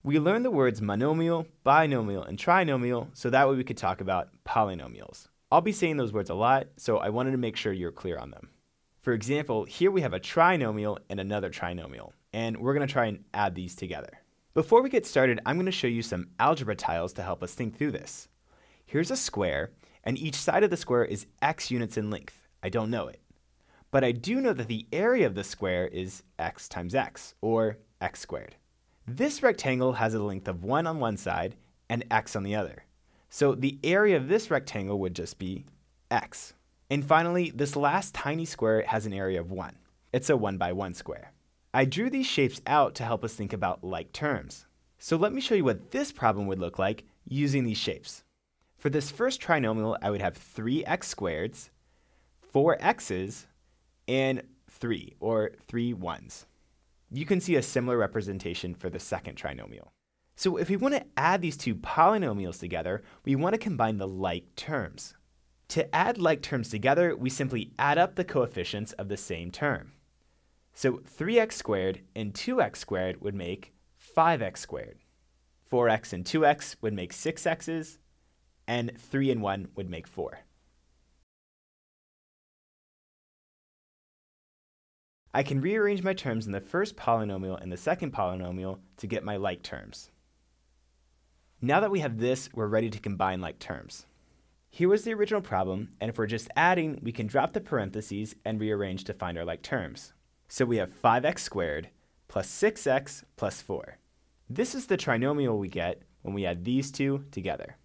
We learned the words monomial, binomial, and trinomial so that way we could talk about polynomials. I'll be saying those words a lot, so I wanted to make sure you're clear on them. For example, here we have a trinomial and another trinomial, and we're going to try and add these together. Before we get started, I'm going to show you some algebra tiles to help us think through this. Here's a square, and each side of the square is x units in length. I don't know it. But I do know that the area of the square is x times x, or x squared. This rectangle has a length of 1 on one side and x on the other. So the area of this rectangle would just be x. And finally, this last tiny square has an area of 1. It's a 1 by 1 square. I drew these shapes out to help us think about like terms. So let me show you what this problem would look like using these shapes. For this first trinomial, I would have 3x squareds, 4 x's, and 3, or 3 1s. You can see a similar representation for the second trinomial. So if we want to add these two polynomials together, we want to combine the like terms. To add like terms together, we simply add up the coefficients of the same term. So 3x squared and 2x squared would make 5x squared. 4x and 2x would make 6x's, and 3 and 1 would make 4. I can rearrange my terms in the first polynomial and the second polynomial to get my like terms. Now that we have this, we're ready to combine like terms. Here was the original problem, and if we're just adding, we can drop the parentheses and rearrange to find our like terms. So we have 5x squared plus 6x plus 4. This is the trinomial we get when we add these two together.